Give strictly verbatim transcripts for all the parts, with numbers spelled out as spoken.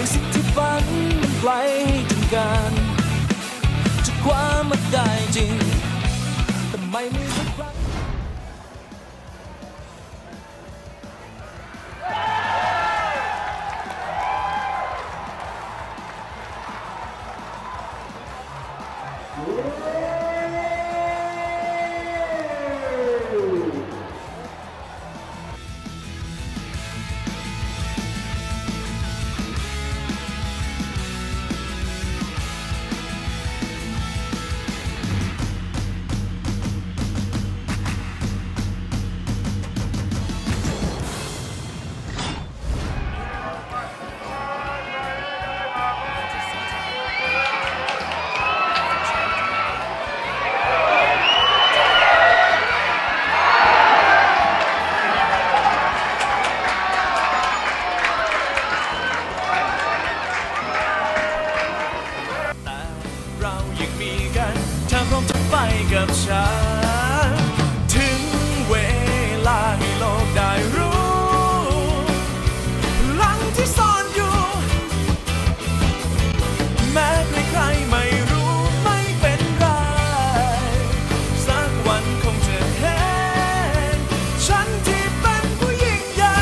สิ่งที่ฝันมันไกลจนกันจะคว้ามาได้จริงแต่ไม่มีสักครั้งถ้าพร้อมจะไปกับฉันถึงเวลาให้โลกได้รู้พลังที่ซ่อนอยู่แม้ใครๆไม่รู้ไม่เป็นไรสักวันคงจะเห็นฉันที่เป็นผู้ยิ่งใหญ่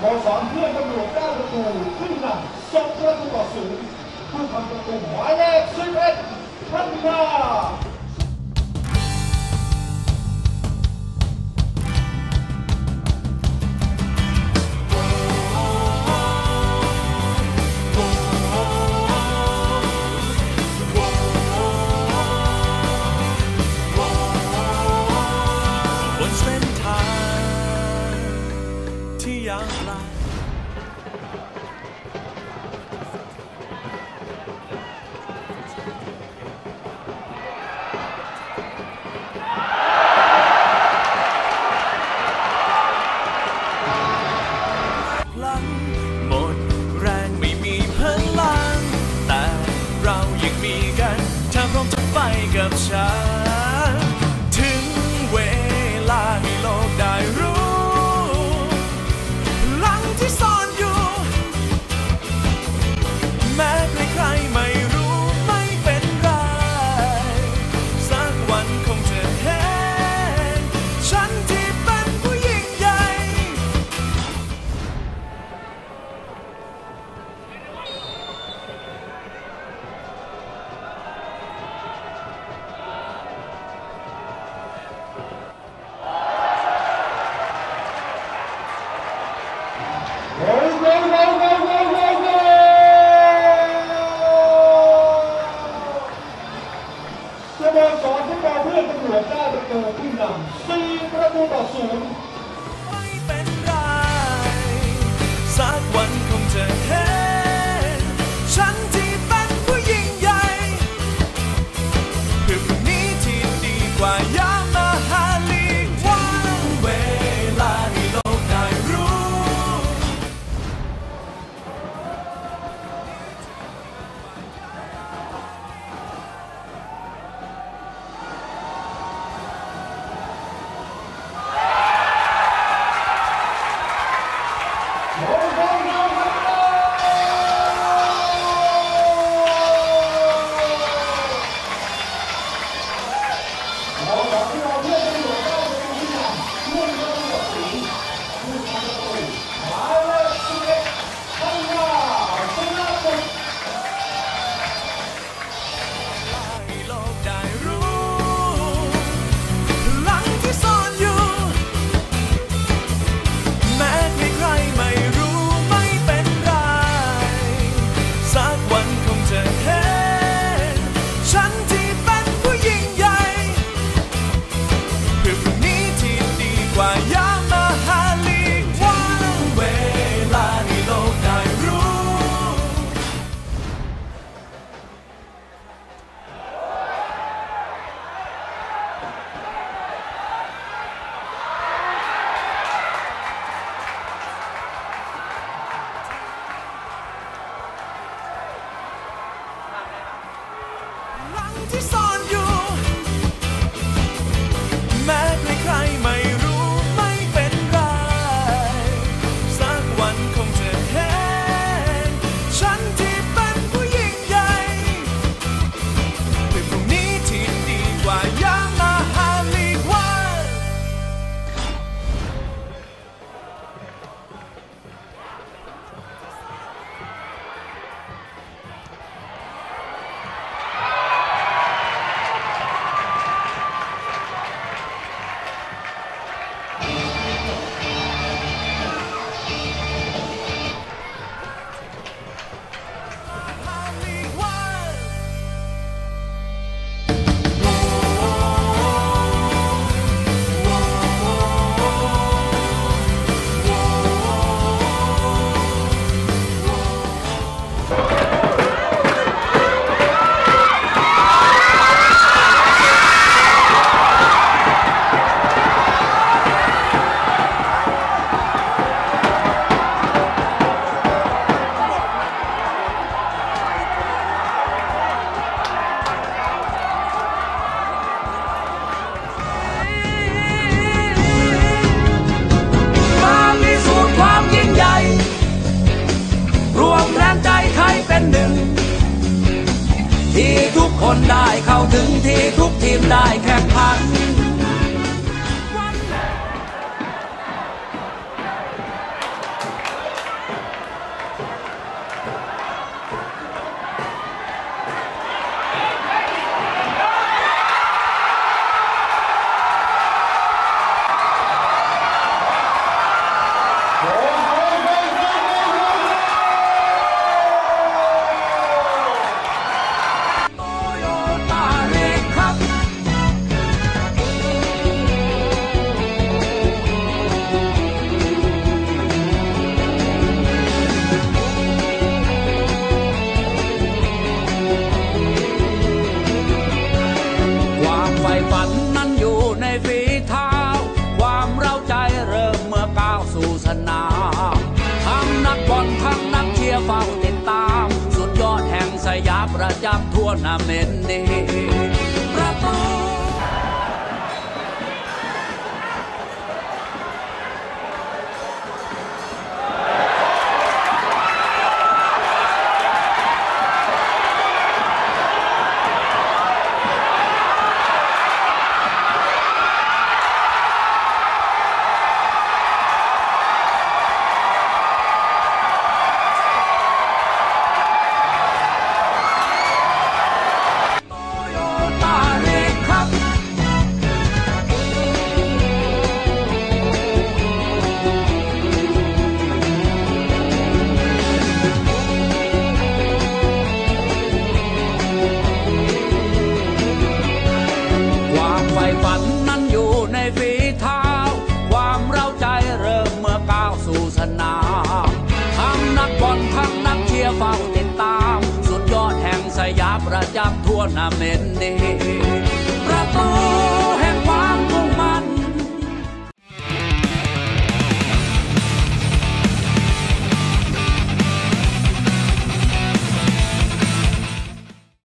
ขอสอนเพื่อนตำรวจเก้าประตูขึ้นนำสองประตูต่อศูนย์ผู้ทำประตูหมายเลขสิบเอ็ดพัฒนาหมดแรงไม่มีพลังแต่เรายังมีกันถ้าพร้อมจะไปกับฉันถึงเวลาให้โลกได้รู้พลังที่ซ่อนอยู่แม้ใครๆไม่รู้ไม่เป็นไรสักวันคงจะเห็นฉันที่เป็นผู้ยิ่งใหญ่สโมสรฟุตบอลเพื่อนตำรวจได้ประตูขึ้นนำสี่ประตูต่อศูนย์ไม่เป็นไรสักวันคงจะเห็นฉันที่เป็นผู้ยิ่งใหญ่เพื่อพรุ่งนี้ที่ดีกว่ายามมาหาลีกวันเวลาให้โลกได้รู้ที่ซ่อนอยู่แม้ใครๆไม่รู้ไม่เป็นไรสักวันคงจะเห็นฉันที่เป็นผู้ยิ่งใหญ่เพื่อพรุ่งนี้ที่ดีกว่ายามมาหาลีกวันที่ทุกคนได้เข้าถึงที่ทุกทีมได้แข่งขันฝันนั้นอยู่ในฝีเท้าความเร้าใจเริ่มเมื่อก้าวสู่สนามทั้งนักบอลทั้งนักเชียร์เฝ้าติดตามสุดยอดแห่งสยามประจำทั่วนาเมนนี้ประตูฝันนั้นอยู่ในฝีเท้าความเร้าใจเริ่มเมื่อก้าวสู่สนามทั้งนักบอลทั้งนักเชียร์เฝ้าติดตามสุดยอดแห่งสยามประจำทั่วนาเมนนี้ประตู